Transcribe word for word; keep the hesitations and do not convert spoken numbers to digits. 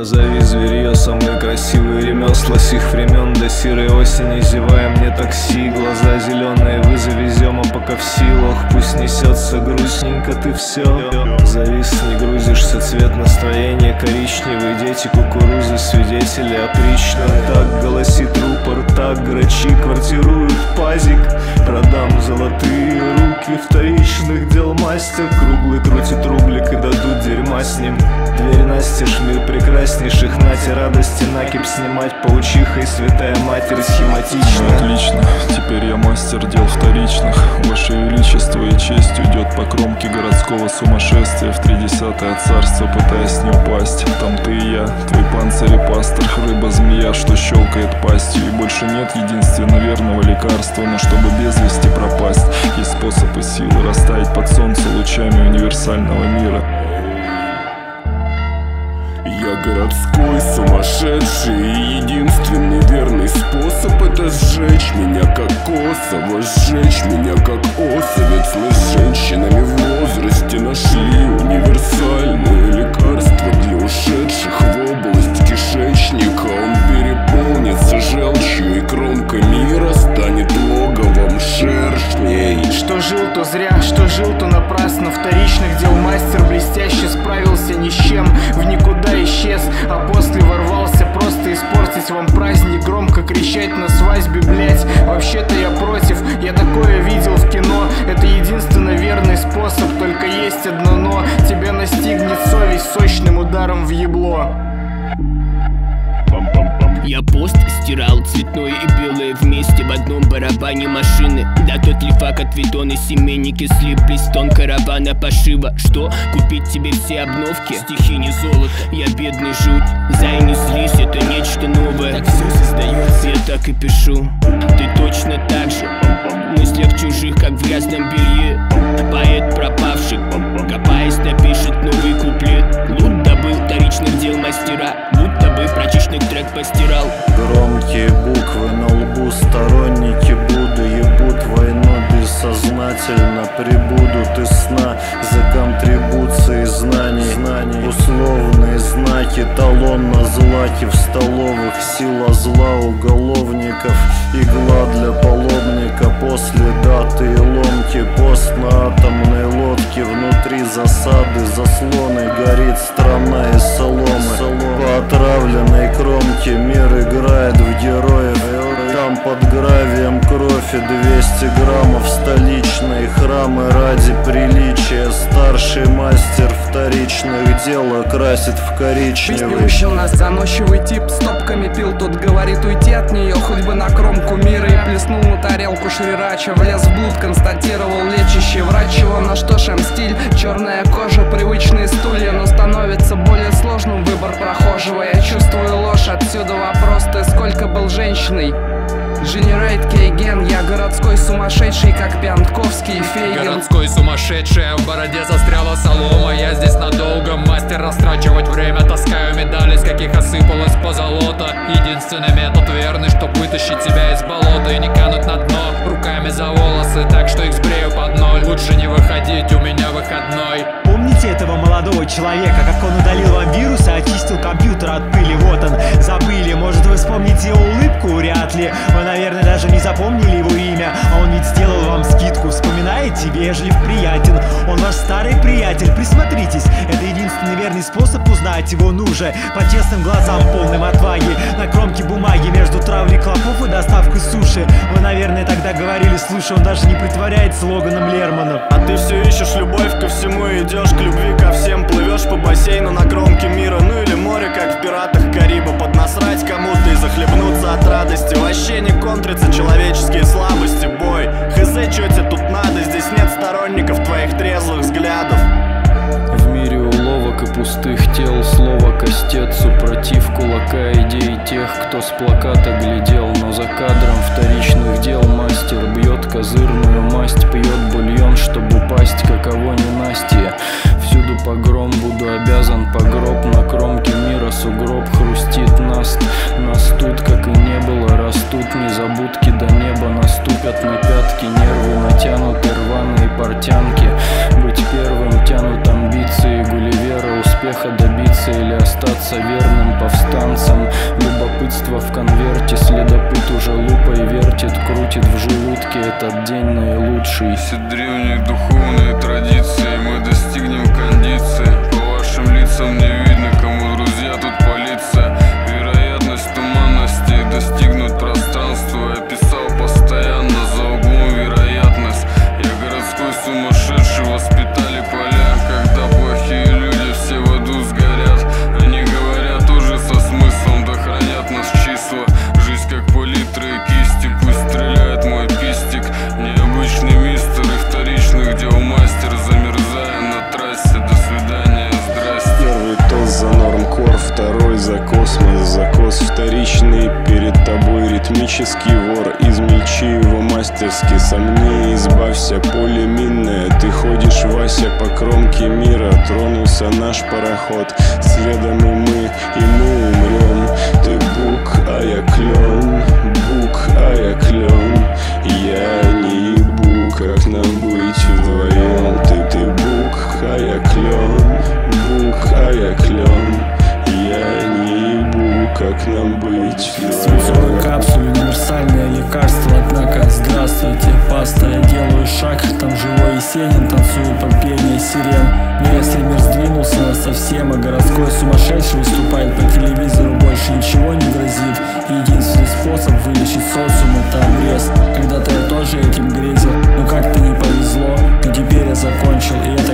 Назови зверье, самые красивые ремесла сих времен. До серой осени зевая мне такси, глаза зеленые, вызови зема, пока в силах. Пусть несется грустненько, ты все завис, не грузишься, цвет настроения коричневый. Дети кукурузы, свидетели опричным. Так голосит рупор, так грачи квартируют пазик. Продам золотые руки, вторичных дел мастер. Круглый крутит рублик и дадут дерьма с ним. Дверь настежь, мир прекраснейших, нате радости накипь снимать. Паучихой святая матерь схематично. Отлично, теперь я мастер дел вторичных. Ваше величество и честь уйдет по кромке городского сумасшествия в тридесятое царство, пытаясь не упасть. Там ты и я, твой панцирь и пастор, рыба-змея, что щелкает пастью. И больше нет единственно верного лекарства, но чтобы без вести пропасть, есть способы силы растаять под солнце лучами универсального мира. Я городской сумасшедший, и единственный верный способ — это сжечь меня как Косово, сжечь меня как Осовец. Мы с женщинами в возрасте нашли универсальное лекарство для ушедших в область кишечника. Он переполнится желчью, и кромка мира станет логовом шершней. Что жил, то зря, что жил, то напрасно. Вторичных дел мастер блестяще справился ни с чем, в никуда исчез, а после ворвался просто испортить вам праздник. Громко кричать на свадьбе, блять. Вообще-то я против, я такое видел в кино. Это единственно верный способ, только есть одно но. Тебя настигнет совесть сочным ударом в ебло. Я пост стирал цветное и белое вместе в одном барабане машины. Да тот лифак от Витона, семейники слиплись, тон каравана пошива. Что? Купить тебе все обновки? Стихи не золото, я бедный жуть. Зай, не злись, это нечто новое. Так все создается, я так и пишу. Ты точно так же, в мыслях чужих, как в грязном белье. Поэт пропавший, копаясь, напишет новый куплет. Лут добыл вторичных дел мастера, будто бы прачечных трек постирал. Громкие буквы на лбу, сторонники Будды ебут войну бессознательно. Прибудут из сна за контрибуцией знаний, знаний. Условные знаки, талон на злаке в столовых. Сила зла уголовников, игла для паломника. После даты и ломки, пост на атомной лодке. Внутри засады, заслоны, горит страна из соломы. По отравленной кромке мир играет в героев. Там под гравием кровь и двести граммов. Столичные храмы ради приличия. Старший мастер вторичных дел окрасит в коричневый. Выпущил нас заносчивый тип, стопками пил. Тут говорит уйти от нее, хоть бы на кромку мира. И плеснул на тарелку шрирача. Влез в блуд, констатировал лечащий врач. Его на что шем стиль, черная кожа, привычные стулья. Но становится более сложным выбор прохожего. Я чувствую ложь, отсюда вопрос: ты сколько был женщиной? Generate Кейген, я городской сумасшедший, как Пьянковский и Фейген. Городской сумасшедший, в бороде застряла солома. Я здесь надолго, мастер растрачивать время. Таскаю медали, с каких осыпалась позолота. Единственный метод верный, чтоб вытащить тебя из болота и не кануть на дно руками за волосы, так что их сбрею под ноль. Лучше не выходить, у меня выходной. Помните этого молодого человека, как он удалил вам вирус и очистил компьютер от пыли? Вот он, забыли, может вы вспомните его улыбку? Вряд ли. Вы, наверное, даже не запомнили его имя, а он ведь сделал вам скидку. Вспоминаете? Вежлив, приятен. Он ваш старый приятель, присмотритесь. Это единственный верный способ узнать его. Ну же, по честным глазам, полным отваги. На кромке бумаги между травлей клопов и доставкой суши. Вы, наверное, тогда говорили: слушай, он даже не притворяется Логаном Лерманом. А ты все ищешь любовь ко всему, идешь к любви ко всем. Плывешь по бассейну на кромке мира, ну или море, как в пиратах Кариба. Поднасрать кому-то и захлебнуться от радости. Вообще не контрятся человеческие слабости, бой. Хз, чё тебе тут надо? Здесь нет сторонников твоих трезвых взглядов. В мире уловок и пустых тел слово костец, супротив кулака идей тех, кто с плаката глядел. Но за кадром вторичных дел мастер бьет козырную масть, пьет бульон, чтобы упасть, каково ненастье. Всюду погром, буду обязан по гроб. На кромке мира сугроб, хрустит наст. Нас тут, как и не было, растут незабудки до неба. Наступят на пятки, нервы натянуты, рваные портянки. Быть первым тянут амбиции Гулливера, успеха добиться или остаться верным крутит, крутит в желудке этот день наилучший. Все древние духовные традиции, мы достигнем кондиции. По вашим лицам не видно, кому друзья, тут полиция. Вероятность туманности достигнуть пространства. Я писал постоянно за углом вероятность. Я городской сумасшедший, воспитали поля. Когда плохие люди все в аду сгорят, они говорят уже со смыслом, да хранят нас числа. Жизнь как палитры и кисти, пусть стреляет мой пистик. Необычный мистер и вторичных дел мастер, замерзая на трассе. До свидания, здрасте. Первый тост за нормкор, второй за космос, закос вторичный. Перед тобой ритмический вор, измельчи его мастерски. Сомни, избавься, поле минное. Ты ходишь, Вася, по кромке мира. Тронулся наш пароход, следом и мы, и мы умрем. Ты бук, а я клен, бук, а я клен. Я не ебу, как нам быть вдвоем. Ты, ты бук, а я клен, бук, а я клен. Я не ебу, как нам быть Свинцовые вдвоем. капсулы, универсальное лекарство. Однако, здравствуйте, паста, я делаю шаг. Там живой Есенин танцует под пение сирен. Но если мир сдвинулся нас совсем, а городской сумасшедший выступает по телевизору, больше ничего не грозит. Единственный способ вылечить социум — это обрез. Когда-то я тоже этим грезил, но как-то не повезло. Но теперь я закончил, и это